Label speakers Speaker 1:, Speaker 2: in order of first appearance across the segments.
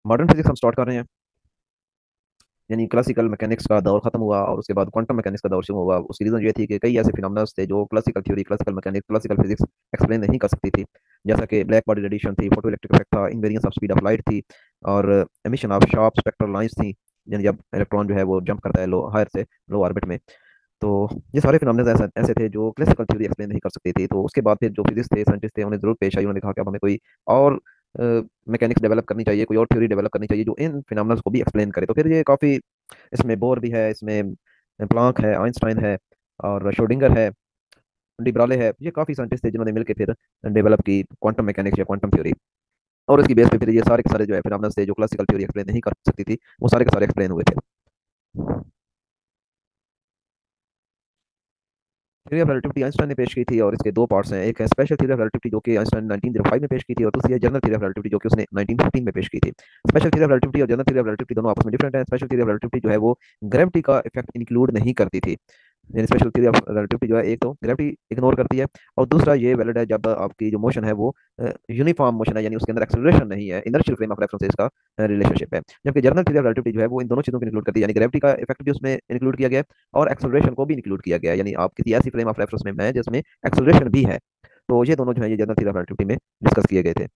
Speaker 1: Modern physics हम start कर रहे हैं, यानी क्लासिकल मैकेनिक्स का दौर खत्म हुआ और उसके बाद क्वांटम मैकेनिक्स का दौर शुरू हुआ। उसकी रीज़न ये थी कि कई ऐसे फिनोमेना थे जो classical theory, classical mechanics, classical physics explain नहीं कर सकती थी। जैसा कि ब्लैक बॉडी रेडिएशन थी, फोटो इलेक्ट्रिक इफेक्ट था, invariance of speed of light थी, और emission of sharp spectral lines थी, यानी जब इलेक्ट्रॉन जो है वो जंप करता है लो हायर से लो ऑर्बिट में। तो ये सारे फिनोमेना ऐसे ऐसे थे जो क्लासिकल थ्योरी एक्सप्लेन नहीं कर सकती थी। तो उसके बाद फिर जो फिजिक्स थे, साइंटिस्ट थे, उन्हें जरूरत पेश आई। उन्होंने कहा कि अब हमें कोई और मैकेनिक्स डेवलप करनी चाहिए, कोई और थ्योरी डेवलप करनी चाहिए जो इन फिनोमेना को भी एक्सप्लेन करे। तो फिर ये काफ़ी, इसमें बोर भी है, इसमें प्लांक है, आइंस्टाइन है, और शोडिंगर है, डिब्राले है। ये काफ़ी साइंटिस्ट थे जिन्होंने मिलकर फिर डेवलप की क्वांटम मैकेनिक्स या क्वांटम थ्योरी। और इसकी बेस पे फिर ये सारे के सारे जो है फिनोमेना थे जो क्लासिकल थ्योरी एक्सप्लेन नहीं कर सकती थी, वो सारे के सारे एक्सप्लेन हुए थे। थ्योरी ऑफ रिलेटिविटी आइंस्टाइन ने पेश की थी, और इसके दो पार्ट्स हैं। एक है स्पेशल थ्योरी ऑफ रिलेटिविटी जो कि आइंस्टाइन ने 1905 में पेश की थी, और दूसरी है जनरल थ्योरी ऑफ रिलेटिविटी जो कि उसने 1915 में पेश की थी। स्पेशल थ्योरी ऑफ रिलेटिविटी और जनरल थ्योरी ऑफ रिलेटिविटी दोनों आपस में डिफरेंट है। स्पेशल थ्योरी ऑफ रिलेटिविटी जो है वो ग्रेविटी का इफेक्ट इंक्लूड नहीं करती थी। यानी स्पेशल थ्योरी ऑफ रिलेटिविटी जो है, एक तो ग्रेविटी इग्नोर करती है, और दूसरा ये वैलिड है जब आपकी जो मोशन है वो यूनिफॉर्म मोशन है, यानी उसके अंदर एक्सेलरेशन नहीं है, इनर्शियल फ्रेम ऑफ रेफरेंस से इसका रिलेशनशिप है। जबकि जनरल थ्योरी ऑफ रिलेटिविटी जो है वो इन दोनों चीज़ों को इंक्लूड करती है, यानी ग्रेविटी का इफेक्ट भी उसमें इंक्लूड किया गया है और एक्सेलरेशन को भी इंक्लूड किया गया है, यानी आप किसी ऐसी फ्रेम ऑफ रेफरेंस में है जिसमें एक्सेलरेशन भी है। तो ये दोनों जो है ये जनरल थ्योरी ऑफ रिलेटिविटी में डिस्कस किए गए थे।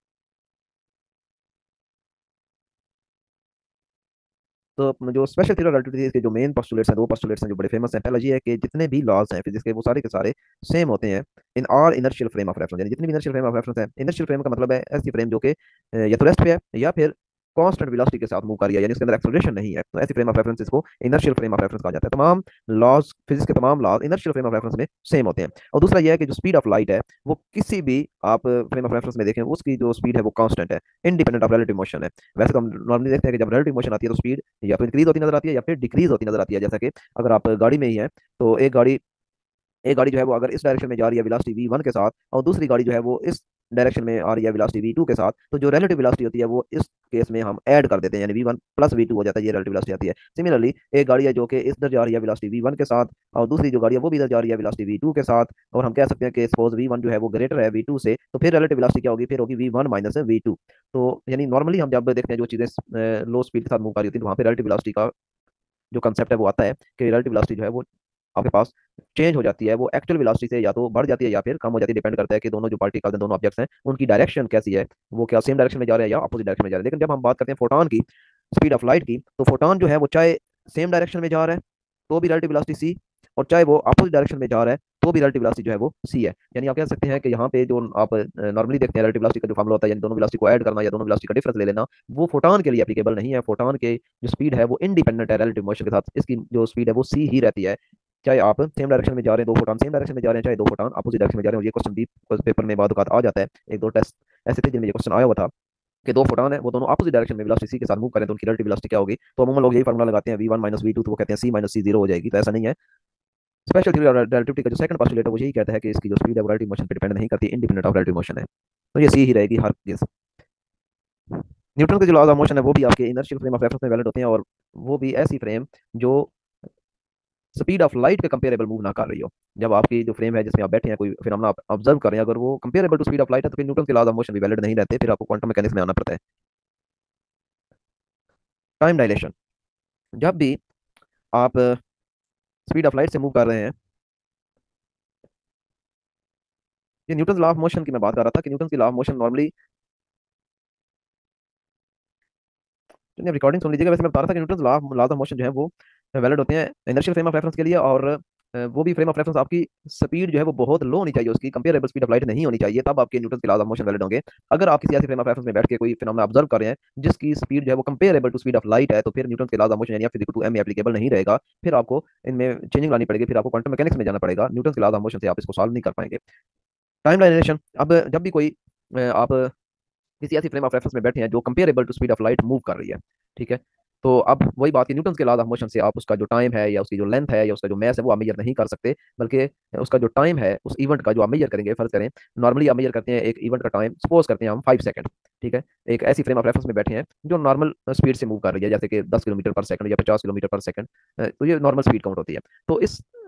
Speaker 1: तो जो स्पेशल थ्योरी ऑफ रिलेटिविटी के जो मेन पोस्टुलेट्स हैं, दो पोस्टुलेट्स हैं जो बड़े फेमस हैं। पहला ये है कि जितने भी लॉज हैं फिजिक्स के वो सारे के सारे सेम होते हैं in all inertial frame of reference. यानी जितनी भी इनर्शियल फ्रेम ऑफ रेफरेंस है, इनर्शियल फ्रेम का मतलब है ऐसी फ्रेम जो कि या तो रेस्ट पे है या फिर कांस्टेंट वेलोसिटी के साथ मूव कर रही है, यानी उसके अंदर एक्सेलरेशन नहीं है। तो ऐसी फ्रेम ऑफ रेफरेंस को इनर्शियल फ्रेम ऑफ रेफरेंस कहा जाता है। तमाम लॉज, फिजिक्स के तमाम laws inertial frame of reference में सेम होते हैं। और दूसरा यह है कि जो स्पीड ऑफ लाइट है वो किसी भी आप फ्रेम ऑफ रेफरेंस में देखें उसकी जो स्पीड है वो कांस्टेंट है, इंडिपेंडेंट ऑफ रिलेटिव मोशन है। वैसे तो हम नॉर्मली देखते हैं कि जब रिलेटिव मोशन आती है तो स्पीड या तो इंक्रीज होती नजर आती है या फिर डिक्रीज होती नजर आती है। जैसा कि अगर आप गाड़ी में ही है तो एक गाड़ी जो है वो अगर इस डायरेक्शन में जा रही है वेलोसिटी v1 के साथ, और दूसरी गाड़ी जो है वो इस डायरेक्शन में आ रही है वेलोसिटी v2 के साथ, तो जो रिलेटिव वेलोसिटी होती है वो इस केस में हम ऐड कर देते हैं, यानी v1 प्लस v2 हो जाता है, ये रिलेटिव वेलोसिटी आती है। सिमिलरली एक गाड़ी है जो कि इधर जा रही है वेलोसिटी v1 के साथ, और दूसरी जो गाड़ी है वो भी इधर जा रही है वेलोसिटी v2 के साथ, और हम कह सकते हैं कि सपोज v1 जो है वो ग्रेटर है v2 से, तो फिर रिलेटिव वेलोसिटी क्या होगी, फिर होगी v1 माइनस v2। तो यानी नॉर्मली हम जब देखते हैं जो चीज़ें लो स्पीड के साथ मूव कर रही होती है तो वहाँ पे रिलेटिव वेलोसिटी का जो कंसेप्ट है वो आता है कि रिलेटिव वेलोसिटी जो है वो आपके पास चेंज हो जाती है, वो एक्चुअल वेलोसिटी से या तो बढ़ जाती है या फिर कम हो जाती है। डिपेंड करता है कि दोनों जो पार्टिकल्स हैं, दोनों ऑब्जेक्ट्स हैं, उनकी डायरेक्शन कैसी है, वो क्या सेम डायरेक्शन में जा रहे हैं या अपोजिट डायरेक्शन में जा रहे हैं। लेकिन जब हम बात करते हैं फोटोन की, स्पीड ऑफ लाइट की, तो फोटोन जो है वो चाहे सेम डायरेक्शन में जा रहा है तो भी रिलेटिव वेलोसिटी सी, और चाहे वो अपोजिट डायरेक्शन में जा रहा है तो भी रिलेटिव वेलोसिटी जो है वो सी है। यानी आप कह सकते हैं कि यहाँ पे जो आप नॉर्मली देखते हैं रिलेटिव वेलोसिटी का जो फॉर्मूला होता है, यानी दोनों वेलोसिटी को ऐड करना या दोनों वेलोसिटी का डिफरेंस ले लेना, वो फोटोन के लिए एप्लीकेबल नहीं है। फोटोन के जो स्पीड है वो इंडिपेंडेंट है रिलेटिव मोशन के साथ, इसकी जो स्पीड है वो सी ही रहती है। चाहे आप सेम डायरेक्शन में जा रहे हैं, दो फोटोन सेम डायरेक्शन में जा रहे हैं, चाहे दो फोटोन अपोजिट डायरेक्शन में जा रहे हैं। और ये क्वेश्चन भी पेपर में बाद आ जाता है, एक दो टेस्ट ऐसे थे जिनमें ये क्वेश्चन आया हुआ था कि दो फोटोन है वो दोनों अपोजिट डायरेक्शन में वेलोसिटी सी के साथ मूव करें तो उनकी रिलेटिव वेलोसिटी क्या होगी। तो अमूमन लोग यही फार्मूला लगाते हैं v1 माइनस v2, तो वो कहते हैं c माइनस सी जीरो हो जाएगी। तो ऐसा नहीं है। स्पेशल थ्योरी ऑफ रिलेटिविटी का जो सेकंड पोस्टुलेट है वो यही कहता है कि इसकी जो स्पीड है वो रिलेटिव मोशन पे डिपेंड नहीं करती, इंडिपेंडेंट ऑफ रिलेटिव मोशन है। तो ये सी ही रहेगी हर केस। न्यूटन के जो लॉज ऑफ मोशन है वो भी आपके इनर्शियल फ्रेम ऑफ रेफरेंस में वैलिड होते हैं, और वो भी ऐसी फ्रेम जो स्पीड ऑफ लाइट के कंपेरेबल मूव ना कर रही हो। जब आपकी जो फ्रेम है जिसमें आप बैठे हैं, कोई फिनोमेना आप ऑब्जर्व कर रहे हैं, अगर वो comparable to speed of light है तो फिर न्यूटन के लॉज ऑफ मोशन भी वैलिड नहीं रहते, फिर आपको क्वांटम मैकेनिक्स में आना पड़ता है। टाइम डायलेशन, जब भी आप स्पीड ऑफ लाइट से मूव कर रहे हैं, ये न्यूटन लॉ ऑफ मोशन की मैं बात कर रहा था कि न्यूटन की law of motion normally, recording सुन लीजिएगा। वैसे मैं बता रहा था कि न्यूटन लॉज ऑफ मोशन जो है वो वैलिड होते हैं इनर्शियल फ्रेम ऑफ रेफरेंस के लिए, और वो भी फ्रेम ऑफ रेफरेंस आपकी स्पीड जो है वो बहुत लो होनी चाहिए, उसकी कंपेरेबल स्पीड ऑफ लाइट नहीं होनी चाहिए, तब आपके न्यूटन के लॉज ऑफ मोशन वैलिड होंगे। अगर आप किसी ऐसे फ्रेम ऑफ रेफरेंस में बैठ के कोई फिनोमेना ऑब्जर्व कर रहे हैं जिसकी स्पीड जो है वो comparable to speed of light है, तो फिर न्यूटन के लॉज ऑफ मोशन यानी फिजिक्स टू एम में एप्लीकेबल नहीं रहेगा। फिर आपको इनमें चेंजिंग लानी पड़ेगी, फिर आपको क्वांटम मैकेनिक्स में जाना पड़ेगा। न्यूटन के लॉज ऑफ मोशन से आप इसको सॉल्व नहीं कर पाएंगे। टाइम डायलेशन, अब जब भी कोई आप किसी ऐसी फ्रेम ऑफ रेफरेंस में बैठे हैं जो comparable to speed of light move कर रही है, ठीक है, तो अब वही बात कि न्यूटन के लॉज ऑफ मोशन से आप उसका जो टाइम है या उसकी जो लेंथ है या उसका जो मैस है वो आप मेजर नहीं कर सकते, बल्कि उसका जो टाइम है उस इवेंट का जो आप मेजर करेंगे, फर्ज करें नॉर्मली आप मेजर करते हैं एक इवेंट का टाइम, सपोज करते हैं हम 5 सेकंड, ठीक है। एक ऐसी फ्रेम ऑफ रेफरेंस में बैठे हैं जो नॉर्मल स्पीड से मूव कर रही है, जैसे कि 10 किलोमीटर पर सेकंड या 50 किलोमीटर पर सेकंड, तो ये नॉर्मल स्पीड काउंट होती है। तो इस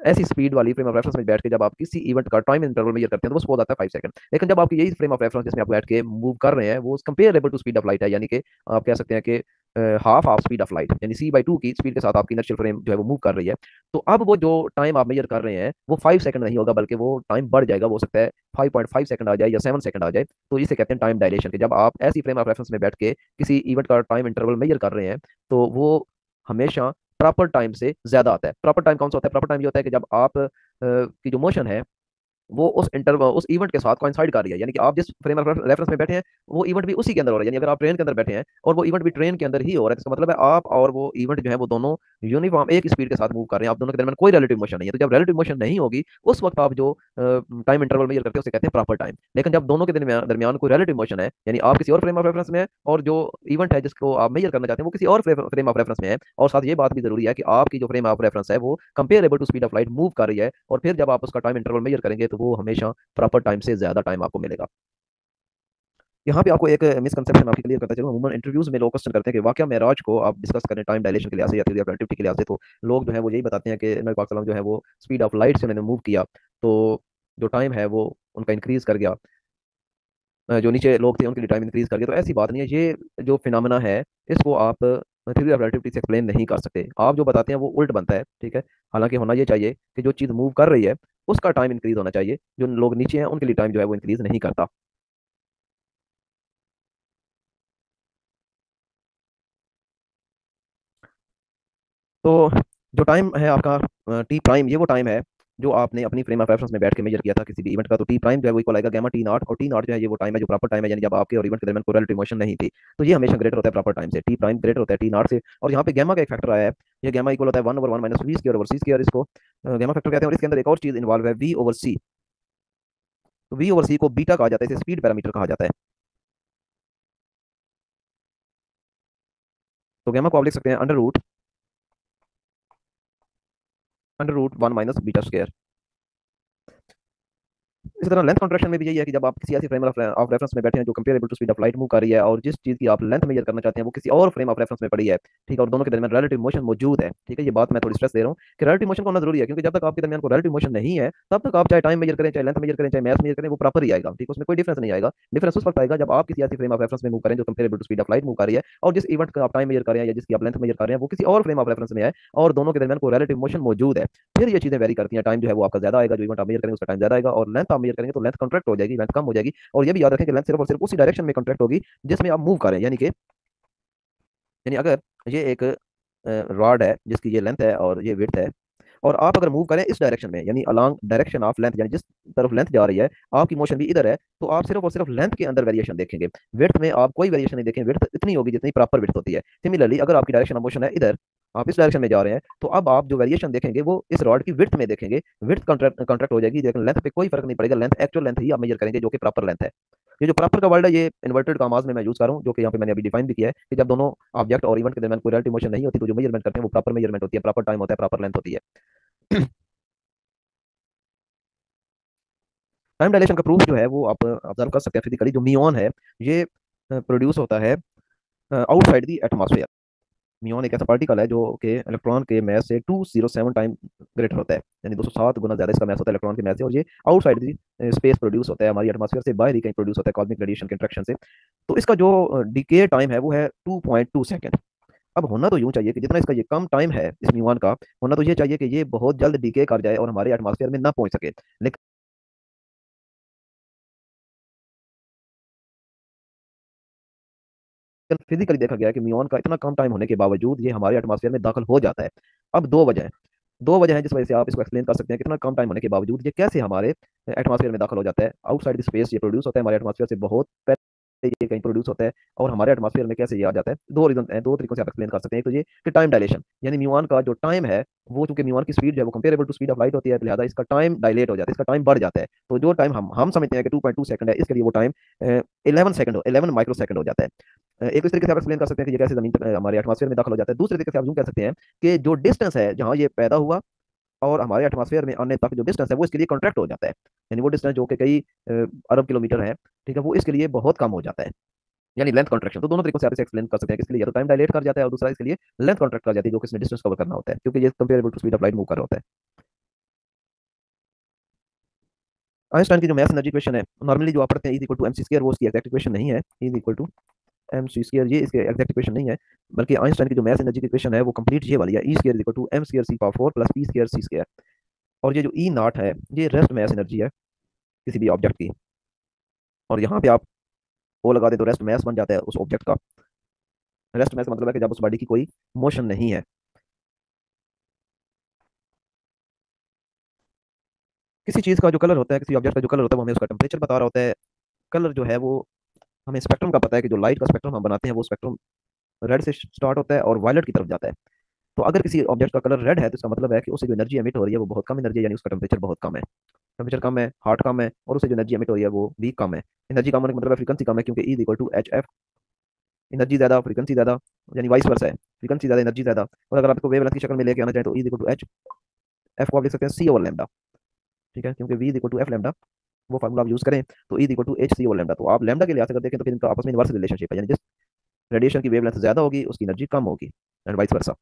Speaker 1: ऐसी स्पीड वाली फ्रेम ऑफ रेफरेंस में बैठ के जब आप किसी इवेंट का टाइम इंटरवल मेजर करते हैं तो वो सपोज आता है 5 सेकंड। लेकिन जब आपकी यही फ्रेम ऑफ रेफरेंस जिसमें आप बैठ के मूव कर रहे हैं वो comparable to speed of light है, यानी कि आप कह सकते हैं कि half of speed of light, यानी c/2 की स्पीड के साथ आपकी इनर्शियल फ्रेम जो है वो मूव कर रही है। तो अब वो जो टाइम आप मेजर कर रहे हैं वो 5 सेकंड नहीं होगा, बल्कि वो टाइम बढ़ जाएगा, वो हो सकता है 5.5 सेकंड आ जाए या 7 सेकंड आ जाए। तो इसे कहते हैं टाइम डायलेशन के। जब आप ऐसी फ्रेम ऑफ रेफरेंस में बैठ के किसी इवेंट का टाइम इंटरवल मेजर कर रहे हैं तो वो हमेशा प्रॉपर टाइम से ज्यादा आता है। प्रॉपर टाइम कौन सा होता है? प्रॉपर टाइम ये होता है कि जब आप की जो मोशन है वो उस इवेंट के साथ कोइंसाइड कर रही है, यानी कि आप जिस फ्रेम ऑफ रेफरेंस में बैठे हैं वो इवेंट भी उसी के अंदर हो रहा है। यानी अगर आप ट्रेन के अंदर बैठे हैं और वो इवेंट भी ट्रेन के अंदर ही हो रहा है, तो इसका मतलब है आप और वो इवेंट जो है वो दोनों यूनिफॉर्म एक स्पीड के साथ मूव कर रहे हैं, आप दोनों के दरमियान कोई रिलेटिव मोशन नहीं है। तो जब रिलेटिव मोशन नहीं होगी उस वक्त आप जो टाइम इंटरवल मेजर करते हैं उसे कहते हैं प्रॉपर टाइम। लेकिन जब दोनों के दरमियान दरमियान कोई रिलेटिव मोशन है, यानी आप किसी और फ्रेम ऑफ रेफरेंस में है और जो इवेंट है जिसको आप मेजर करना चाहते हैं वो किसी और फ्रेम ऑफ रेफरेंस में है, और साथ ये बात भी जरूरी है कि आपकी जो फ्रेम ऑफ रेफरेंस है वो comparable to speed of light move कर रही है, और फिर जब आप उसका टाइम इंटरवल मेजर करेंगे तो वो हमेशा प्रॉपर टाइम से ज्यादा टाइम आपको मिलेगा। यहाँ पे आपको एक मिसकंसेप्शन आपकी क्लियर करता चलूँ। अमूमन इंटरव्यूज में लोग क्वेश्चन करते हैं कि वाकया मेराज को आप डिस्कस करें टाइम डायलेशन के लिहाज से या फिर रिलेटिविटी के लिहाज से, तो लोग जो है वो यही बताते हैं कि नबी पाक सल्लल्लाहु अलैहि वसल्लम जो है वो स्पीड ऑफ लाइट से उन्होंने मूव किया तो जो टाइम है वो उनका इंक्रीज कर गया, जो नीचे लोग थे उनके लिए टाइम इंक्रीज कर गया। तो ऐसी बात नहीं है, ये जो फिनोमेना है इसको आप थ्योरी ऑफ रिलेटिविटी से एक्सप्लेन नहीं कर सकते। आप जो बताते हैं वो उल्ट बनता है, ठीक है। हालांकि होना ये चाहिए कि जो चीज़ मूव कर रही है उसका टाइम इंक्रीज होना चाहिए, जो लोग नीचे हैं उनके लिए टाइम जो है वो इंक्रीज नहीं करता। तो जो टाइम है आपका टी प्राइम, ये वो टाइम है जो आपने अपनी फ्रेम ऑफ रेफरेंस में बैठ के मेजर किया था किसी भी इवेंट का। तो टी प्राइम जो है वो इक्वल आएगा गामा टी नॉट, और टी नॉट जो है ये वो टाइम है जो प्रॉपर टाइम है, यानी जब आपके और इवेंट के दरमियान कोई रिलेटिव मोशन नहीं थी। तो ये हमेशा ग्रेटर होता है प्रॉपर टाइम से, टी प्राइम ग्रेटर होता है टी नॉट से। और यहाँ पे गामा का एक फैक्टर आया है, ये गामा इक्वल होता है 1/1 minus V square over C square, इसको गामा फैक्टर कहते हैं। और इसके अंदर एक और चीज इन्वॉल्व है, वी ओवर सी। तो वी ओवर सी को बीटा कहा जाता है, इसे स्पीड पैरामीटर कहा जाता है। तो गामा को आप लिख सकते हैं अंडर रूट 1 - बीटा स्क्वायर। इसी तरह लेंथ कॉन्ट्रैक्शन में भी यही है कि जब आप किसी ऐसी फ्रेम ऑफ रेफरेंस में बैठे हैं जो comparable to speed of light move कर रही है, और जिस चीज की आप लेंथ मेजर करना चाहते हैं वो किसी और फ्रेम ऑफ रेफरेंस में पड़ी है, ठीक है, और दोनों के दरमियान रिलेटिव मोशन मौजूद है, ठीक है। ये बात मैं थोड़ी स्ट्रेस दे रहा हूँ कि रिलेटिव मोशन होना जरूरी है, क्योंकि जब तक आपके दरमियान को रिलेटिव मोशन नहीं है तब तक आप चाहे टाइम मेजर करें, चाहे लेंथ मेजर करें, चाहे मैथ मेजर करें, वो प्रॉपर ही आएगा, ठीक है, उसमें कोई डिफरेंस नहीं आएगा। डिफरेंस उस वक्त आएगा जब आप किसी ऐसी फ्रेम ऑफ रेफरेंस में मूव करें जो comparable to speed of light move कर रही है, और जिस इवेंट का आप टाइम मेजर कर रहे हैं या जिसकी आप लेंथ मेजर कर रहे हैं वो किसी और फ्रेम ऑफ रेफरेंस में है और दोनों के दरमियान कोई रिलेटिव मोशन मौजूद है। फिर ये चीजें वेरी करती हैं, टाइम जो है वो आपका ज्यादा आएगा, जो इवेंट आप मेजर करेंगे उसका टाइम ज्यादा आएगा, और लेंथ आप मेजर करेंगे तो लेंथ कॉन्ट्रैक्ट हो जाएगी, लेंथ कम हो जाएगी। और ये भी याद रखें कि लेंथ सिर्फ और सिर्फ उसी डायरेक्शन में कॉन्ट्रैक्ट होगी जिसमें आप मूव करें, यानी अगर ये एक रॉड है जिसकी ये लेंथ है और ये विड्थ है, और आप अगर मूव करें इस डायरेक्शन में यानी अलोंग डायरेक्शन ऑफ लेंथ, यानी जिस तरफ लेंथ जा रही है आपकी मोशन भी इधर है, तो आप सिर्फ और सिर्फ लेंथ के अंदर वेरिएशन देखेंगे, विड्थ में आप कोई वेरिएशन नहीं देखेंगे। विड्थ इतनी होगी जितनी प्रॉपर विड्थ होती है। सिमिलरली अगर आपकी डायरेक्शन ऑफ मोशन है इधर, आप इस डायरेक्शन में जा रहे हैं, तो अब आप जो वेरिएशन देखेंगे वो इस रॉड की विड्थ में देखेंगे, विड्थ कॉन्ट्रैक्ट हो जाएगी, लेकिन लेंथ पे कोई फर्क नहीं पड़ेगा, लेंथ एक्चुअल लेंथ ही आप मेजर करेंगे जो कि प्रॉपर लेंथ है। ये जो प्रॉपर का वर्ड है ये इन्वर्टेड कॉमास में मैं यूज कर रहा हूँ, जो कि यहाँ पे मैंने अभी डिफाइन भी किया है कि जब दोनों ऑब्जेक्ट और इवेंट के दरमियान कोई रिलेटिव मोशन नहीं होती तो जो मेजरमेंट करते हैं वो प्रॉपर मेजरमेंट होती है, प्रॉपर टाइम होता है, प्रॉपर लेंथ होती है। टाइम डायलेशन का प्रूफ जो है वो आप ऑब्जर्व कर सकते हैं फिजिकली। जो मियोन है ये प्रोड्यूस होता है आउटसाइड दी एटमॉस्फेयर। मियोन एक ऐसा पार्टिकल है जो कि इलेक्ट्रॉन के मैस से 207 टाइम ग्रेटर होता है, यानी 207 गुना ज्यादा इसका मैस होता है इलेक्ट्रॉन के मैस से, और ये आउटसाइड दी स्पेस प्रोड्यूस होता है, हमारी एटमॉस्फेयर से बाहर ही कहीं प्रोड्यूस होता है कॉस्मिक रेडिएशन के इंट्रैक्शन से। तो इसका जो डिके टाइम है वो है 2.2 सेकेंड। अब होना तो यूं चाहिए कि जितना इसका ये कम टाइम है इस म्यूऑन का, होना तो ये चाहिए कि ये बहुत जल्द डीके कर जाए और हमारे एटमॉस्फेयर में ना पहुंच सके। लेकिन फिजिकली देखा गया है कि म्यूऑन का इतना कम टाइम होने के बावजूद ये हमारे एटमॉस्फेयर में दाखिल हो जाता है। अब दो वजह है जिस वजह से आप इसको एक्सप्लेन कर सकते हैं कितना कम टाइम होने के बावजूद ये कैसे हमारे एटमॉस्फेयर में दाखिल हो जाता है। आउटसाइड द स्पेस ये प्रोड्यूस होता है हमारे एटमॉस्फेयर से बहुत पहले, ये कहीं प्रोड्यूस होता है और हमारे एटमॉस्फेयर में कैसे ये आ जाता है। दो रीजन है, दो तरीकों से आप एक्सप्लेन कर सकते हैं। एक तो ये कि टाइम डायलेशन, यानी म्यूऑन का जो टाइम है वो, चूंकि म्यूऑन की स्पीड जो है वो comparable to speed of light होती है, तो लिहाजा इसका टाइम डायलेट हो जाता है, इसका टाइम बढ़ जाता है। तो जो टाइम हम समझते हैं कि 2.2 सेकंड है, इसके लिए वो टाइम 11 सेकंड 11 माइक्रो सेकंड हो जाता है। एक इस तरीके से आप एक्सप्लेन कर सकते हैं कि ये कैसे जमीन तक हमारे एटमॉस्फेयर में दाखिल हो जाता है। दूसरे तरीके से आप यूं कह सकते हैं कि जो डिस्टेंस है जहां ये पैदा हुआ और हमारे एटमॉस्फेयर में आने तक जो डिस्टेंस है वो इसके लिए कॉन्ट्रैक्ट हो जाता है, यानी वो डिस्टेंस जो कि कई अरब किलोमीटर है, ठीक है, वो इसके लिए बहुत कम हो जाता है, यानी लेंथ कॉन्ट्रैक्शन। तो दोनों तरीकों से आप इसे एक्सप्लेन कर सकते हैं कि इसके लिए या तो टाइम डायलेट कर जाता है और दूसरा इसके लिए लेंथ कॉन्ट्रैक्ट कर जाती है जो कि इसमें डिस्टेंस कवर करना होता है, क्योंकि ये comparable to speed of light move कर रहा होता है। आइंस्टाइन की जो मैथ एनर्जी इक्वेशन है नॉर्मली जो आप पढ़ते हैं, is equal to M C square, वो उसकी एग्जैक्ट इक्वेशन नहीं है। Is equal to M C square, ये इसके एग्जैक्ट इक्वेशन नहीं है, बल्कि आइंस्टाइन की जो मैथ एनर्जी की इक्वेशन है वो कंप्लीट ये वाली है, E square is equal to M square C power 4 plus P square C square. और ये जो ई नॉट है, ये रेस्ट मैथ एनर्जी है किसी भी ऑब्जेक्ट की। और यहाँ पे आप ओ लगा दे तो रेस्ट मैथ बन जाता है उस ऑब्जेक्ट का। रेस्ट मैथ का मतलब है कि जब उस बॉडी की कोई मोशन नहीं है। किसी चीज़ का जो कलर होता है, किसी ऑब्जेक्ट का जो कलर होता है, वो हमें उसका टेम्परेचर बता रहा होता है। कलर जो है वो हमें स्पेक्ट्रम का पता है कि जो लाइट का स्पेक्ट्रम हम बनाते हैं वो स्पेक्ट्रम रेड से स्टार्ट होता है और वायलेट की तरफ जाता है। तो अगर किसी ऑब्जेक्ट का कलर रेड है तो इसका मतलब है कि उससे जो एनर्जी एमिट हो रही है वो बहुत कम एनर्जी है, यानी उसका टेम्परेचर बहुत कम है। टेम्परेचर कम है, हार्ट कम है, और उससे जो एनर्जी एमिट हो रही है वो भी कम है। एनर्जी कम होने का मतलब है फ्रीक्वेंसी कम है, क्योंकि E equal to H F, energy ज्यादा फ्रीक्वेंसी ज्यादा, यानी वाइस वर्सा है, फ्रीक्वेंसी ज्यादा एनर्जी ज्यादा। और अगर आपको वेवलेंथ की शक्ल में लेके आना चाहे तो E equal to H F को आप लिख सकते हैं सी ओवर लैम्डा। ठीक है, क्योंकि V equal to F lambda, वो फार्मूला आप यूज करें तो E equal to H C over lambda. तो आप लैम्डा के लिहाज से अगर देखें तो फिर इनका आपस में इनवर्स रिलेशनशिप है, यानी जिस रेडिएशन की वेवलेंथ ज्यादा होगी उसकी एनर्जी कम होगी, एंड वाइस वर्सा।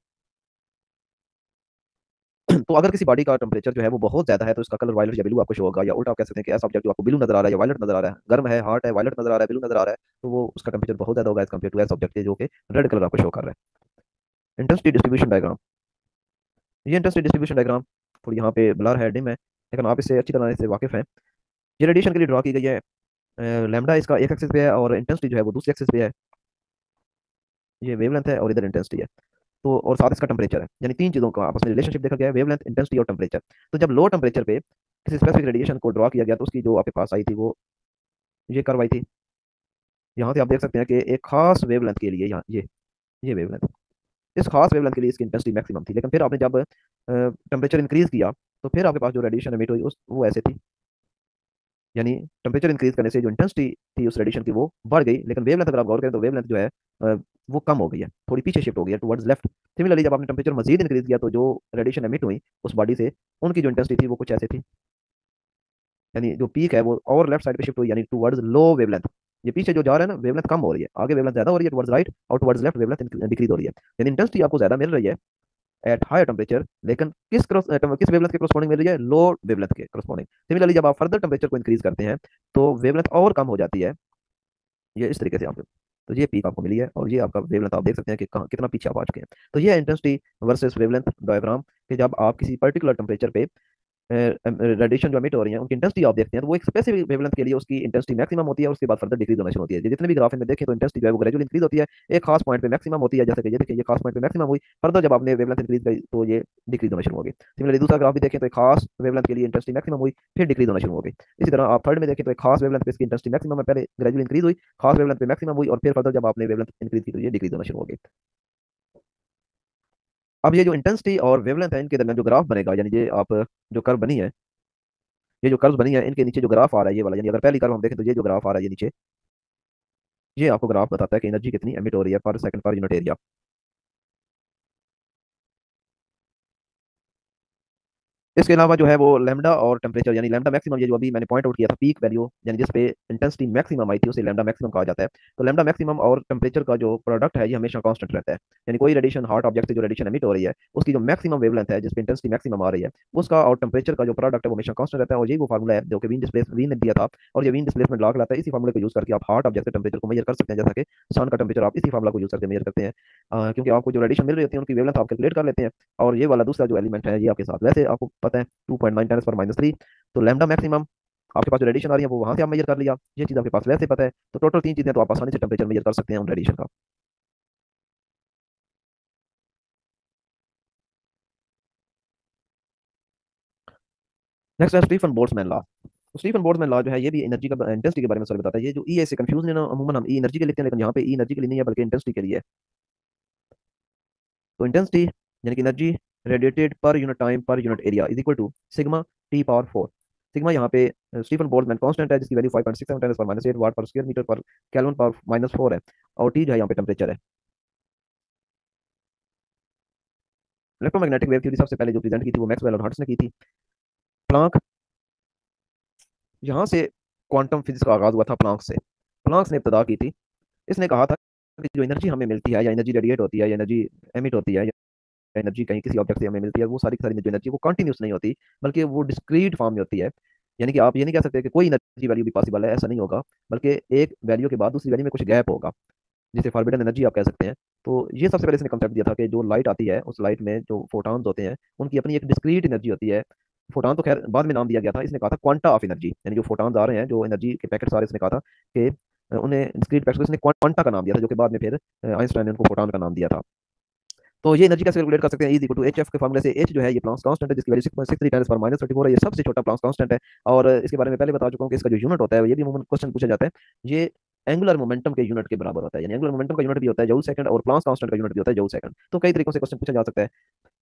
Speaker 1: तो अगर किसी बॉडी का टेम्परेचर जो है वो बहुत ज्यादा है तो इसका कलर वायलेट या ब्लू आपको शो होगा, या उल्टा आप कह सकते हैं कि ऐसा ऑब्जेक्ट जो आपको ब्लू नजर आ रहा है या वायलेट नजर आ रहा है, गर्म है, हार्ट है, वायलेट नजर आ रहा है, ब्लू नजर आ रहा है, तो वो उसका टेम्परेचर बहुत ज्यादा होगा एज कम्पेयर टू ऐसा ऑब्जेक्ट जो कि रेड कलर आपको शो कर रहा है। इंटेंसिटी डिस्ट्रीब्यूशन डायग्राम, ये इंटेंसिटी डिस्ट्रीब्यूशन डायग्राम थोड़ी यहाँ पे ब्लर है, डिम है, लेकिन आप इससे अच्छी तरह से वाकिफ हैं। ये रेडिएशन के लिए ड्रॉ की गई है। लैम्डा इसका एक एक्सिस पे है और इंटेंसिटी जो है वो दूसरी एक्सिस पे है। ये वेवलेंथ है और इधर इंटेंसिटी है। तो और साथ इसका टेम्परेचर है, यानी तीन चीजों का आपस में रिलेशनशिप देखा गया है, वेवलेंथ, इंटेंसिटी और टेम्परेचर। तो जब लो टेम्परेचर पे किसी स्पेसिफिक रेडिएशन को ड्रॉ किया गया तो उसकी जो आपके पास आई थी वो ये कर्व आई थी। यहाँ से आप देख सकते हैं कि एक खास वेवलेंथ के लिए, यहाँ ये वेवलेंथ, इस खास वेवलेंथ के लिए इसकी इंटेंसिटी मैक्सिमम थी, लेकिन फिर आपने जब टेम्परेचर इंक्रीज किया तो फिर आपके पास जो रेडिएशन एमिट हुई उस वो ऐसे थी, यानी टेम्परेचर इंक्रीज करने से जो इंटेंसिटी थी उस रेडिएशन की वो बढ़ गई, लेकिन वेवलेंथ अगर आप गौर करें तो वेवलेंथ जो है वो कम हो गई है, थोड़ी पीछे शिफ्ट हो गई है टुवर्ड्स लेफ्ट। सिमिलरली जब आपने टेम्परेचर मजीद इंक्रीज किया तो जो रेडिएशन एमिट हुई उस बॉडी से, उनकी जो इंटेंसिटी थी वो कुछ ऐसे थी, यानी जो पीक है वो और लेफ्ट साइड पे शिफ्ट हुई, यानी टुवर्ड्स लो वेवलेंथ। ये पीछे जो जा रहा है ना वेवलेंथ कम हो रही है, आगे वेवलेंथ ज्यादा हो रही है टुवर्ड्स राइट, और टुवर्ड्स लेफ्ट वेवलेंथ डिक्रीज हो रही है, यानी इंटेंसिटी आपको ज्यादा मिल रही है एट हायर टेम्परेचर, लेकिन किस वेवलेंथ के करस्पॉन्डिंग मिल रही है, लो वेवलेंथ के करस्पॉन्डिंग। सिमिलरली जब आप फर्दर टेम्परेचर को इंक्रीज करते हैं तो वेवलेंथ और कम हो जाती है, ये इस तरीके से आपको। तो ये पीक आपको मिली है और ये आपका वेवलेंथ आप देख सकते हैं कि कहाँ कितना पीछे आप आ चुके हैं। तो ये इंटेंसिटी वर्सेस वेवलेंथ डायग्राम, कि जब आप किसी पर्टिकुलर टेम्परेचर पे रेडिएशन जो एमिट हो रही है उनकी इंटेंसिटी आप देखते हैं तो वो एक स्पेसिफिक वेवलेंथ के लिए उसकी इंटेंसिटी मैक्सिमम होती है, उसके बाद फर्दर डिक्रीज होना शुरू होती है। जितने भी ग्राफ में देखें तो इंटेंसिटी जो है वो ग्रेजुअली इंक्रीज होती है, एक खास पॉइंट पे मैक्सिमम होती है, जैसे कि ये देखिए ये खास पॉइंट पे मैक्सिमम हुई, फर्दर जब आपने वेवलेंथ इंक्रीज करी तो ये डिक्रीज होना शुरू हो गई। सिमिलरली दूसरा ग्राफ भी देखें तो एक खास वेवलेंथ के लिए इंटेंसिटी मैक्सिमम हुई, फिर डिक्रीज होना शुरू हो गई। इसी तरह आप थर्ड में देखें तो एक खास वेवलेंथ पे इसकी इंटेंसिटी मैक्सिमम है, पहले ग्रेजुअली इंक्रीज हुई, खास वेवलेंथ पे मैक्सिमम हुई, और फिर फर्दर जब आपने वेवलेंथ इंक्रीज की तो ये डिक्रीज होना शुरू हो गई। अब ये जो इंटेंसिटी और वेवलेंथ है इनके दरमियान जो ग्राफ बनेगा, यानी ये आप जो कर्व बनी है, ये जो कर्व बनी है इनके नीचे जो ग्राफ आ रहा है ये वाला, यानी अगर पहली कर्व हम देखें तो ये जो ग्राफ आ रहा है ये नीचे, ये आपको ग्राफ बताता है कि एनर्जी कितनी एमिट हो रही है पर सेकंड पर यूनिट एरिया। इसके अलावा जो है वो लैम्डा और टेम्परेचर, यानी लैम्डा मैक्सिमम, ये जो अभी मैंने पॉइंट आउट किया था पीक वैल्यू, यानी जिस पे इंटेंसिटी मैक्सिमम आई थी उसे लैम्डा मैक्सिमम कहा जाता है। तो लैम्डा मैक्सिमम और टेम्परेचर का जो प्रोडक्ट है ये हमेशा कांस्टेंट रहता है, यानी कोई रेडिएशन हॉट ऑब्जेक्ट से जो रेडिएशन एमिट हो रही है उसकी जो मैक्सिमम वेवलेंथ है जिस पे इंटेंसिटी मैक्सिमम आ रही है उसका और टेम्परेचर का जो प्रोडक्ट है वो हमेशा कांस्टेंट रहता है। और यही वो फार्मूला है जो कि वीन ने दिया था, और ये वीन डिस्प्लेसमेंट लॉ कहलाता है। इसी फार्मूले को यूज करके आप हॉट ऑब्जेक्ट के टेम्परेचर को मेजर कर सकते हैं, जैसा कि सन का टेम्परेचर आप इसी फार्मूला को यूज करके मेजर करते हैं। क्योंकि आपको जो रेडिएशन मिल रही होती है उनकी वेवलेंथ आप कैलकुलेट कर लेते हैं। और ये वाला दूसरा जो एलिमेंट है ये आपके साथ वैसे आपको पता है 2.9 × 10⁻³ तो लैम्डा मैक्सिमम आपके पास जो रेडिएशन आ रही है वो वहां से आप मेजर कर लिया, ये चीज आपके पास वैसे पता है, तो टोटल तीन चीजें तो आप आसानी से टेम्परेचर मेजर कर सकते हैं उन रेडिएशन का। नेक्स्ट है स्टीफन बोल्ट्जमैन लॉ। तो स्टीफन बोल्ट्जमैन लॉ जो है ये भी एनर्जी का इंटेंसिटी के बारे में सॉरी बताता है। ये जो ई है इससे कंफ्यूज नहीं ना, अमूमन हम ई एनर्जी के लिखते हैं लेकिन यहाँ पे ई एनर्जी के लिए नहीं है बल्कि इंटेंसिटी के लिए है। तो इंटेंसिटी यानी कि energy radiated per unit time per unit area is equal to sigma T power 4। Sigma यहाँ पे स्टीफन बोल्ट्जमैन कांस्टेंट है जिसकी वैल्यू 5.67 10 पर -8 watt per square metre per kelvin power -4 है, और टी जो है यहाँ पे टेम्परेचर है। इलेक्ट्रोमैग्नेटिक वेव थ्योरी सबसे पहले जो प्रेजेंट की थी वो मैक्सवेल और हर्ट्ज ने की थी। प्लांक, यहाँ से क्वांटम फिजिक्स का आगाज हुआ था प्लांक से। प्लांक्स ने इब्तदा की थी। इसने कहा था कि जो एनर्जी हमें मिलती है या एनर्जी रेडिएट होती है या एनर्जी एमिट होती है या एनर्जी कहीं किसी ऑब्जेक्ट से हमें मिलती है, वो सारी की सारी जो एनर्जी वो कंटिन्यूस नहीं होती बल्कि वो डिस्क्रीट फॉर्म में होती है। यानी कि आप ये नहीं कह सकते कि कोई एनर्जी वैल्यू भी पॉसिबल है, ऐसा नहीं होगा, बल्कि एक वैल्यू के बाद दूसरी वैल्यू में कुछ गैप होगा, जिसे फॉरबिडन एनर्जी आप कह सकते हैं। तो ये सबसे पहले इसने कंसेप्ट दिया था कि जो लाइट आती है उस लाइट में जो फोटॉन्स होते हैं उनकी अपनी एक डिस्क्रीट एनर्जी होती है। फोटॉन तो खैर बाद में नाम दिया गया था, इसने कहा था क्वांटा ऑफ एनर्जी, यानी जो फोटॉन्स आ रहे हैं जो एनर्जी के पैकेट्स आ रहे हैं, इसने कहा था कि उन्हें डिस्क्रीट पैकेट्स को इसने क्वांटा का नाम दिया था, जो कि बाद में फिर आइंस्टाइन ने उनको फोटॉन का नाम दिया था। तो ये एनर्जी कैसे कैलकुलेट कर सकते हैं, is equal to H F के फार्मूले से। एच जो है ये प्लांक्स कांस्टेंट है, जिसकी वैल्यू 6.63 × 10⁻34 है, ये सबसे छोटा प्लांक्स कांस्टेंट है। और इसके बारे में पहले बता चुका हूँ कि इसका जो यूनिट होता है ये भी अमूमन क्वेश्चन पूछा जाता है, ये एंगुलर मोमेंटम के यूनिट के बराबर होता है, यानी एंगुलर मोमेंटम का यूनिट भी होता है जूल सेकंड, और प्लांक्स कांस्टेंट का यूनिट भी होता है जूल सेकंड। तो कई तरीकों से क्वेश्चन पूछा जा सकता है।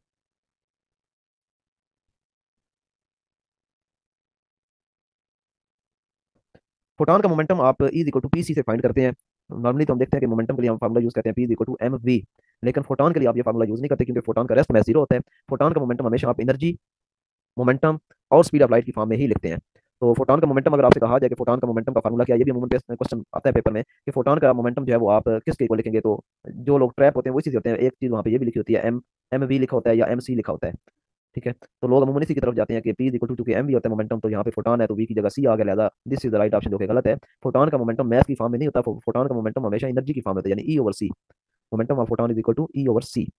Speaker 1: फोटॉन का मोमेंटम आप is equal to P C से फाइंड करते हैं। नॉर्मली तो हम देखते हैं कि मोमेंटम के लिए हम फार्मूला यूज करते हैं P is equal to M V, लेकिन फोटॉन के लिए आप ये फार्मूला यूज नहीं करते, क्योंकि फोटॉन का रेस्ट में जीरो होता है। फोटॉन का मोमेंटम हमेशा आप एनर्जी, मोमेंटम और स्पीड ऑफ लाइट की फॉर्म में ही लिखते हैं। तो फोटॉन का मोमेंटम अगर आपसे कहा जाए कि फोटॉन का मोमेंटम का फार्मूला क्या है, ये भी अमूमन क्वेश्चन आता है पेपर में कि फोटॉन का मोमेंटम जो है वो आप किसके को लिखेंगे, तो जो लोग ट्रैप होते हैं वो इसी से होते हैं। एक चीज वहाँ पे ये भी लिखी होती है, एम एम वी लिखा होता है या एम सी लिखा होता है। ठीक है, तो लोग अमूमन इसी की तरफ जाते हैं कि पी इज इक्वल टू, चूंकि एम वी होता है मोमेंटम, तो यहाँ पे फोटॉन है तो वी की जगह सी आ गया, लिहाजा this is the right option, जो कि गलत है। फोटॉन का मोमेंटम मैथ की फॉर्म में नहीं होता, फोटॉन का मोमेंटम हमेशा एनर्जी की फॉर्म में होता है, यानी E over C. Momentum of photon is equal to E over C.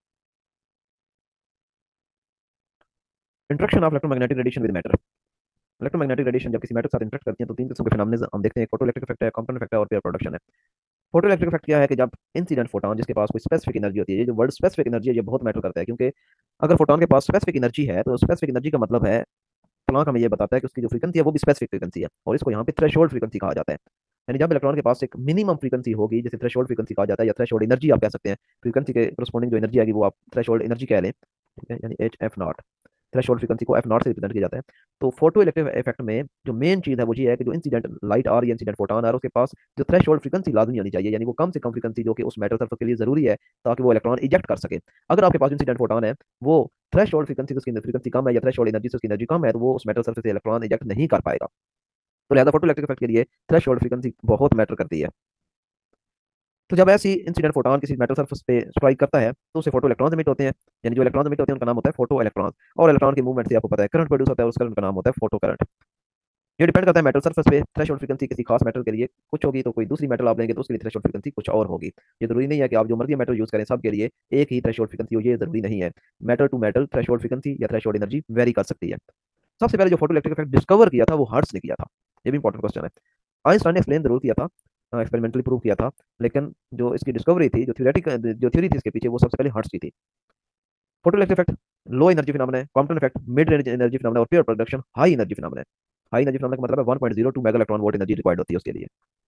Speaker 1: Interaction of electromagnetic radiation with matter. Electromagnetic radiation जब किसी मैटर के साथ इंटरेक्ट करती है तो तीन किस्म के फिनोमेना हम देखते हैं, फोटो इलेक्ट्रिक इफेक्ट है, कंपाउंड इफेक्ट है और पेयर प्रोडक्शन है। फोटो इलेक्ट्रिक इफेक्ट क्या है कि जब इंसिडेंट फोटोन जिसके पास कोई स्पेसिफिक एनर्जी होती है, ये जो वर्ड स्पेसिफिक एनर्जी है ये बहुत मैटर करता है, क्योंकि अगर फोटोन के पास स्पेसिफिक एनर्जी है तो स्पेसिफिक एनर्जी का मतलब है, प्लैंक हमें ये बताता है कि उसकी जो फ्रीक्वेंसी है वो भी स्पेसिफिक फ्रीक्वेंसी है, और इसको यहाँ पे थ्रेशोल्ड फ्रीक्वेंसी कहा जाता है। यानी जब इलेक्ट्रॉन के पास एक मिनिमम फ्रीक्वेंसी होगी, जैसे थ्रेशोल्ड फ्रीक्वेंसी कहा जाता है, या थ्रेशोल्ड एनर्जी आप कह सकते हैं, फ्रीक्वेंसी के करस्पॉन्डिंग जो एनर्जी आएगी वो आप थ्रेशोल्ड एनर्जी कह लें। ठीक है, यानी H F naught, threshold frequency को एफ नॉट से रिप्रेजेंट किया जाता है। तो फोटो इलेक्ट्रिक इफेक्ट में जो मेन चीज है वो ये है कि जो इंसिडेंट लाइट आ रही है, इंसिडेंट फोटोन आ रहा है, उसके पास जो थ्रेशोल्ड फ्रीक्वेंसी लाजमी होनी चाहिए, यानी वो कम से कम फ्रीक्वेंसी जो कि उस मैटर सर्फेस के लिए जरूरी है ताकि वो इलेक्ट्रॉन इजेक्ट कर सके। अगर आपके पास इंसिडेंट फोटोन है वो थ्रेशोल्ड फ्रीक्वेंसी से उसकी फ्रीक्वेंसी कम है, या थ्रेशोल्ड एनर्जी से उसकी एनर्जी कम है, तो वो उस मेटल सर्फेस से इलेक्ट्रॉन इजेक्ट नहीं कर पाएगा। तो लिहाजा फोटो इलेक्ट्रिक इफेक्ट के लिए थ्रेशोल्ड फ्रीक्वेंसी बहुत मैटर करती है। तो जब ऐसी इंसिडेंट फोटोन किसी मेटल सरफेस पे स्ट्राइक करता है तो उसे फोटो इलेक्ट्रॉन एमिट होते हैं, यानी जो इलेक्ट्रॉन एमिट होते हैं उनका नाम होता है फोटो इलेक्ट्रॉन। और इलेक्ट्रॉन की मूवमेंट से आपको पता है करंट प्रोड्यूस होता है, उस करंट का नाम होता है फोटो करंट। ये डिपेंड करता है मेटल सरफेस पे। थ्रेशोल्ड फ्रीक्वेंसी किसी खास मेटल के लिए कुछ होगी तो कोई दूसरी मेटल आप लेंगे तो उसके लिए थ्रेशोल्ड फ्रीक्वेंसी कुछ और होगी। ये जरूरी नहीं है कि आप जो मर्जी मेटल यूज करें सब के लिए एक ही थ्रेशोल्ड फ्रीक्वेंसी हो, ये जरूरी नहीं है। Metal to metal threshold frequency या थ्रेशोल्ड एनर्जी वेरी कर सकती है। सबसे पहले जो फोटो इलेक्ट्रिक इफेक्ट डिस्कवर किया था वो हर्ट्स ने किया था, ये भी इंपॉर्टेंट क्वेश्चन है। आइंस्टाइन ने एक्सप्लेन जरूर किया था, एक्सपेरिमेंटली प्रूव किया था, लेकिन जो इसकी डिस्कवरी थी, जो थ्योरेटिक जो थ्योरी थी इसके पीछे, वो सबसे पहले हर्ट्स की थी। Photo electric effect low energy phenomena है, Compton effect mid range energy phenomena, और pair production high energy phenomena है। हाई एनर्जी फिनोमेना का मतलब है 1.02 mega electron volt energy required होती है उसके लिए।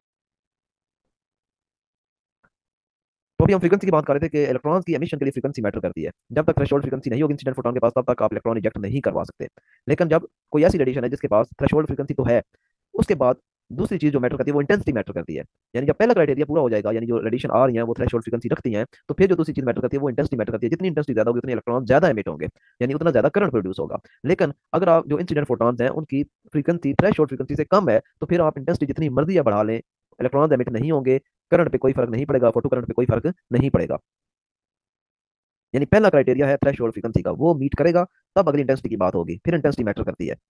Speaker 1: तो अभी हम फ्रीक्वेंसी की बात कर रहे थे कि इलेक्ट्रॉन्स की एमिशन के लिए फ्रीक्वेंसी मैटर करती है। जब तक थ्रेशोल्ड फ्रीक्वेंसी नहीं होगी इंसिडेंट फोटोन के पास, तब तक आप इलेक्ट्रॉन इजेक्ट नहीं करवा सकते। लेकिन जब कोई ऐसी रेडिएशन है जिसके पास थ्रेशोल्ड फ्रीक्वेंसी तो है, उसके बाद दूसरी चीज जो मैटर करती है वो इंटेंसिटी मैटर करती है। यानी जब पहला क्राइटेरिया पूरा हो जाएगा, यानी जो रेडिएशन आ रही है वो थ्रेशोल्ड फ्रीक्वेंसी रखती है, तो फिर जो दूसरी चीज मैटर करती है वो इंटेंसिटी मैटर करती है। जितनी इंटेंसिटी ज्यादा होगी उतने इलेक्ट्रॉन ज्यादा एमिट होंगे, यानी उतना ज्यादा करंट प्रोड्यूस होगा। लेकिन अगर आप जो इंसिडेंट फोटॉन्स हैं उनकी फ्रीक्वेंसी थ्रेशोल्ड फ्रीक्वेंसी से कम है, तो फिर आप इंटेंसिटी जितनी मर्जी बढ़ा लें, इलेक्ट्रॉन एमिट नहीं होंगे, करंट पे कोई फर्क नहीं पड़ेगा, फोटो करंट पे कोई फर्क नहीं पड़ेगा। यानी पहला क्राइटेरिया है थ्रेशोल्ड फ्रीक्वेंसी का, वो मीट करेगा तब अगली इंटेंसिटी की बात होगी, फिर इंटेंसिटी मैटर करती है।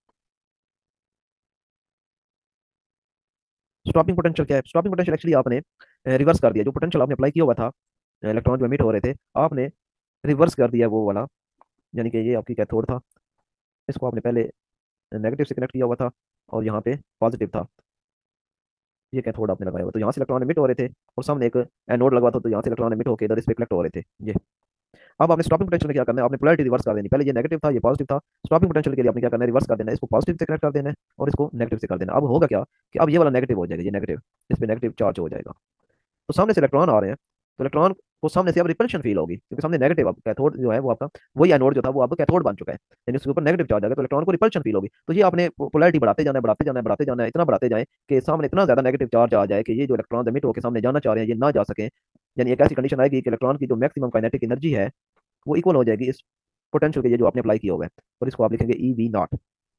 Speaker 1: स्टॉपिंग पोटेंशियल क्या है? स्टॉपिंग पोटेंशियल एक्चुअली आपने रिवर्स कर दिया, जो पोटेंशियल आपने अप्लाई किया हुआ था, इलेक्ट्रॉन जो एमिट हो रहे थे, आपने रिवर्स कर दिया वो वाला। यानी कि ये आपकी कैथोड था, इसको आपने पहले नेगेटिव से कनेक्ट किया हुआ था और यहाँ पे पॉजिटिव था, ये कैथोड आपने लगाया हुआ, तो यहाँ से इलेक्ट्रॉन एमिट हो रहे थे, और सामने एक एनोड लगा था, तो यहाँ से इलेक्ट्रॉन एमिट होकर इधर इस पे कलेक्ट हो रहे थे ये। अब आपने स्टॉपिंग पोटेंशियल में क्या करना है, आपने पोलैरिटी रिवर्स कर देनी, पहले ये नेगेटिव था ये पॉजिटिव था। स्टॉपिंग पोटेंशियल के लिए आपने क्या करना है, रिवर्स कर देना है, इसको पॉजिटिव से कनेक्ट कर देना है और इसको नेगेटिव से कर देना है। अब होगा क्या कि अब ये वाला नेगेटिव हो जाएगा, ये नेगेटिव, इस पे नेगेटिव चार्ज हो जाएगा, तो सामने से इलेक्ट्रॉन आ रहे हैं, तो इलेक्ट्रॉन को सामने से अब रिपल्शन फील होगी, क्योंकि सामने नेगेटिव, अब कैथोड जो है वो आपका वही एनोड जो था वो अब कैथोड बन चुका है, यानी उसके ऊपर नेगेटिव चार्ज आ गया, तो इलेक्ट्रॉन को रिपल्शन फील होगी। तो ये आपने पोलैरिटी बढ़ाते जाना है, बढ़ाते जाना है, बढ़ाते जाना है, इतना बढ़ाते जाए कि सामने इतना ज्यादा नेगेटिव चार्ज आ जाए कि ये जो इलेक्ट्रॉन एमिट होकर सामने जाना चाह रहे हैं ये ना जा सके। यानी एक ऐसी कंडीशन आएगी कि इलेक्ट्रॉन की जो मैक्सिमम काइनेटिक एनर्जी है वो इक्वल हो जाएगी इस पोटेंशियल के, ये जो आपने अप्लाई किया हुआ है, और इसको आप लिखेंगे ई वी नॉट।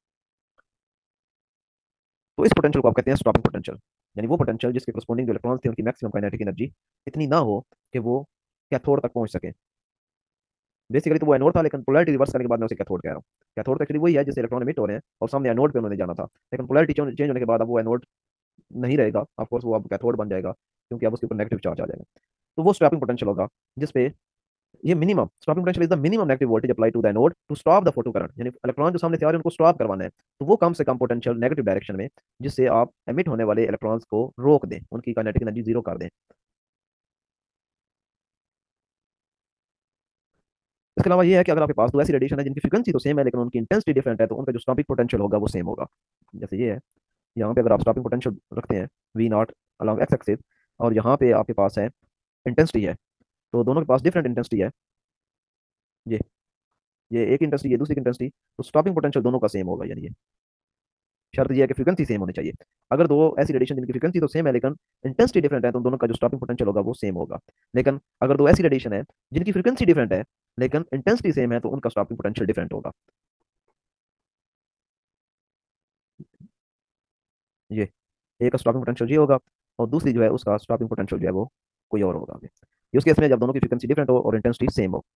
Speaker 1: तो इस पोटेंशियल को आप कहते हैं स्टॉपिंग पोटेंशियल, यानी वो पोटेंशियल जिसके करस्पॉन्डिंग जो इलेक्ट्रॉन्स थे उनकी मैक्सिमम काइनेटिक एनर्जी इतनी ना हो कि वो कैथोड तक पहुंच सके। बेसिकली तो वो एनोड था, लेकिन पोलैरिटी रिवर्स करने के बाद मैं उसे कैथोड कह रहा हूँ। कैथोड तो एक्चुअली वही है जिससे इलेक्ट्रॉन एमिट हो रहे हैं और सामने एनोड पे उन्होंने जाना था, लेकिन पोलैरिटी चेंज होने के बाद अब वो एनोड नहीं रहेगा, ऑफ कोर्स वो अब कैथोड बन जाएगा, क्योंकि अब उसके ऊपर नेगेटिव चार्ज आ जाएगा। तो वो स्टॉपिंग पोटेंशियल होगा, जिसपे ये minimum stopping potential is the minimum negative voltage apply to the anode to stop the photo current, यानी इलेक्ट्रॉन जो सामने से आ रहे हैं उनको स्टॉप करवाना है, तो वो कम से कम पोटेंशियल नेगेटिव डायरेक्शन में, जिससे आप एमिट होने वाले इलेक्ट्रॉन्स को रोक दें, उनकी काइनेटिक एनर्जी जीरो कर दें। इसके अलावा ये है कि अगर आपके पास दो ऐसी रेडिएशन है जिनकी फ्रीक्वेंसी तो सेम है लेकिन उनकी इंटेंसिटी डिफरेंट है, तो उनका जो स्टॉपिंग पोटेंशियल होगा वो सेम होगा। जैसे ये है, यहाँ पे अगर आप स्टॉपिंग पोटेंशियल रखते हैं V naught along X axis, और यहाँ पे आपके पास है इंटेंसिटी है, तो दोनों के पास डिफरेंट इंटेंसिटी है। ये ये एक इंटेंसिटी, ये दूसरी इंटेंसिटी, तो स्टॉपिंग पोटेंशियल दोनों का सेम होगा, यानी ये शर्त ये है कि फ्रीक्वेंसी सेम होनी चाहिए। अगर दो ऐसी रेडिएशन जिनकी फ्रीक्वेंसी तो सेम है लेकिन इंटेंसिटी डिफरेंट है, तो दोनों का जो स्टॉपिंग पोटेंशियल होगा वो सेम होगा। लेकिन अगर दो ऐसी रेडिएशन है जिनकी फ्रीक्वेंसी डिफरेंट है लेकिन इंटेंसिटी सेम है, तो उनका स्टॉपिंग पोटेंशियल डिफरेंट होगा। ये एक का स्टॉपिंग पोटेंशियल ये होगा, और दूसरी जो है उसका स्टॉपिंग पोटेंशियल जो है वो कोई और होगा आगे। ये उस केस में जब दोनों की फ्रीक्वेंसी डिफरेंट हो और इंटेंसिटी सेम हो।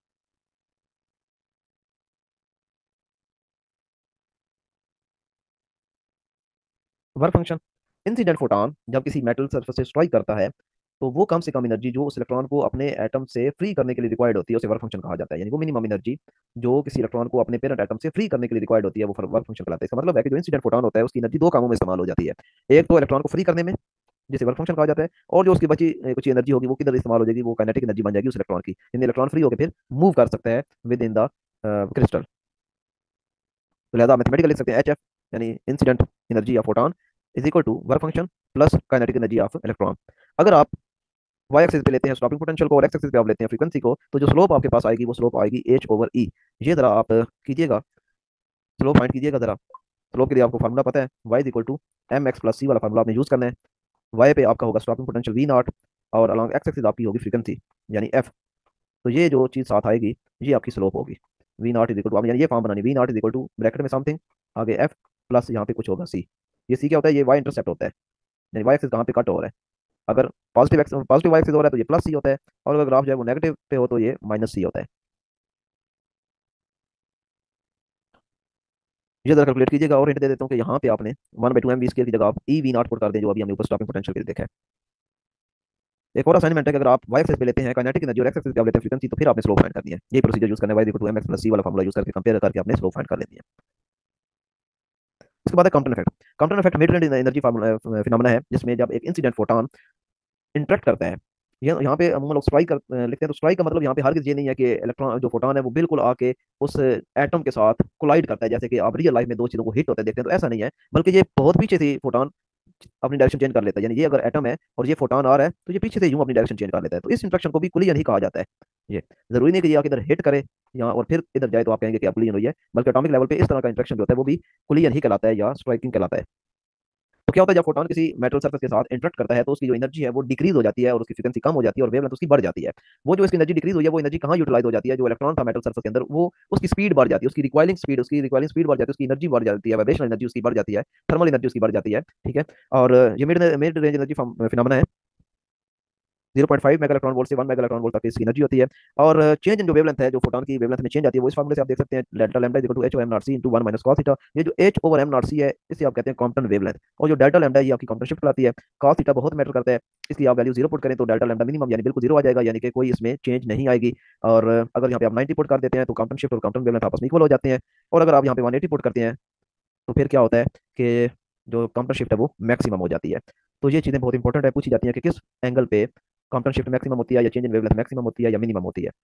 Speaker 1: वर्क फंक्शन, इंसिडेंट फोटॉन जब किसी मेटल सरफेस से स्ट्राइक करता है, तो वो कम से कम एनर्जी जो उस इलेक्ट्रॉन को अपने एटम से फ्री करने के लिए रिक्वायर्ड होती है उसे वर्क फंक्शन कहा जाता है, यानी वो मिनिमम एनर्जी जो किसी इलेक्ट्रॉन को अपने पेरेंट एटम से फ्री करने के लिए रिक्वायर्ड होती है वो वर्क फंक्शन कहलाता है। इसका मतलब है कि जो इंसिडेंट फोटॉन होता है उसकी एनर्जी दो कामों में इस्तेमाल हो जाती है। एक तो इलेक्ट्रॉन को फ्री करने में, जिसे वर्क फंक्शन कहा जाता है, और जो उसकी बची कुछ एनर्जी होगी वो किधर इस्तेमाल हो जाएगी, वो काइनेटिक एनर्जी बन जाएगी उस इलेक्ट्रॉन की, यानी इलेक्ट्रॉन फ्री होकर फिर मूव कर सकता है विद इन द क्रिस्टल। तो लिहाजा मैथमेटिकली लिख सकते हैं एच एफ, यानी incident energy of photon is equal to work function plus kinetic energy of electron. अगर आप वाई एक्सिस पे लेते हैं स्टॉपिंग पोटेंशियल को और एक्स एक्सिस पे आप लेते हैं फ्रीक्वेंसी को, तो जो स्लोप आपके पास आएगी वो स्लोप आएगी एच ओवर ई। ये जरा आप कीजिएगा, स्लोप फाइंड कीजिएगा जरा। स्लोप के लिए आपको फार्मूला पता है, Y is equal to M X plus C वाला फार्मूला आपने यूज करना है। वाई पे आपका होगा स्टॉपिंग पोटेंशियल वी नॉट, और अलॉन्ग एक्स एक्सिस आपकी होगी फ्रीक्वेंसी यानी एफ। तो ये जो चीज़ साथ आएगी ये आपकी स्लोप होगी। V naught is equal to, यानी ये फॉर्म बनानी, V naught is equal to bracket में समथिंग, आगे एफ प्लस यहाँ पे कुछ होगा सी। ये सी क्या होता है, ये वाई इंटरसेप्ट होता है, यानी वाई एक्सिस कहाँ पे कट हो रहा है। अगर पॉजिटिव वाई एक्सिस हो रहा है तो ये प्लस सी होता है, और अगर ग्राफ जो है वो नेगेटिव पे हो तो ये माइनस सी होता है। ये जरा कैलकुलेट कीजिएगा, और हिंट दे देता हूँ कि यहाँ पे आपने 1/2 MV स्केयर की जगह आप ई वी नॉट पुट कर दें, जो अभी हमने ऊपर स्टॉपिंग पोटेंशियल के लिए देखा है। एक और असाइनमेंट है कि अगर आप वाई एक्सिस पे लेते हैं काइनेटिक एनर्जी और एक्स एक्सिस पे आप लेते हैं फ्रीक्वेंसी, तो फिर आपने स्लोप फाइंड करनी है। ये प्रोसीजर यूज करना है, Y equal to M X plus C वाला फॉर्मूला यूज करके कंपेयर करके आपने स्लोप फाइंड कर लेनी है। इसके बाद है Compton effect. Compton effect mid energy phenomena है, जिसमें जब एक इंसिडेंट फोटॉन इंटरेक्ट करता है, ये यहाँ पे हम लोग स्ट्राइक कर लिखते हैं, तो स्ट्राइक का मतलब यहाँ पे हर ये नहीं है कि इलेक्ट्रॉन जो फोटॉन है वो बिल्कुल आके उस एटम के साथ कोलाइड करता है, जैसे कि आप रियल लाइफ में दो चीजों को हिट होते हैं देखते हैं, तो ऐसा नहीं है, बल्कि ये बहुत पीछे से फोटॉन अपनी डायरेक्शन चेंज कर लेता है। यानी ये अगर एटम है और ये फोटोन आ रहा है तो ये पीछे से यूं अपनी डायरेक्शन चेंज कर लेता है, तो इस इंट्रैक्शन को भी कुलियन ही कहा जाता है। ये जरूरी नहीं कि ये आके इधर हिट करे यहाँ और फिर इधर जाए तो आप कहेंगे कि आप कुलियन हुई है, बल्कि एटॉमिक लेवल पे इस तरह का इंट्रैक्शन जो होता है वो भी कुलियन ही कहलाता है या स्ट्राइकिंग कहलाता है। तो क्या होता है जब फोटोन किसी मेटल सरफेस के साथ इंटरेक्ट करता है तो उसकी जो एनर्जी है वो डिक्रीज हो जाती है और उसकी फ्रीक्वेंसी कम हो जाती है और वेवलेंथ उसकी बढ़ जाती है। वो जो इसकी एनर्जी डिक्रीज हुई है वो एनर्जी कहाँ यूटिलाइज हो जाती है, जो इलेक्ट्रॉन था मेटल सरफेस के अंदर वो उसकी स्पीड बढ़ जाती है, उसकी रिकॉइलिंग स्पीड बढ़ जाती है, उसकी एनर्जी बढ़ जाती है, वाइब्रेशनल एनर्जी उसकी बढ़ जाती है, थर्मल एनर्जी उसकी बढ़ जाती है। ठीक है, और ये mid mid range energy phenomena है। 0.5 मेगा इलेक्ट्रॉन वोल्ट से 1 मेगा इलेक्ट्रॉन वोल्ट तक इसकी एनर्जी होती है। और चेंज इन जो वेवलेंथ है, जो फोटोन की वेवलेंथ में चेंज आती है, वो इस फार्मूले से आप देख सकते हैं, delta lambda equal to H over M naught C into 1 minus cos theta. ये जो H over M naught C है इसे आप कहते हैं कॉम्पटन वेवलेंथ, और जो डेल्टा लैम्डा है ये आपकी कॉम्पटन शिफ्ट कहलाती है। कॉस थीटा बहुत मैटर करता है, इसकी आप वैल्यू जीरो पुट करें तो डेल्टा लैम्डा मिनिमम यानी बिल्कुल जीरो आ जाएगा, यानी कि कोई इसमें चेंज नहीं आएगी। और अगर यहाँ पे आप 90 पुट कर देते हैं तो कॉम्पटन शिफ्ट और कॉम्पटन वेवलेंथ आपस में इक्वल हो जाते हैं। और अगर आप यहाँ पे 180 पुट करते हैं तो फिर क्या होता है कि जो कॉम्पटन शिफ्ट है वो मैक्सिमम हो जाती है। तो ये चीज़ें बहुत इंपॉर्टेंट है, पूछी जाती हैं कि किस एंगल पे कॉम्पटन शिफ्ट मैक्सिमम होती है, या चेंज इन वेवलेंथ मैक्सिमम होती है या मिनिमम होती है।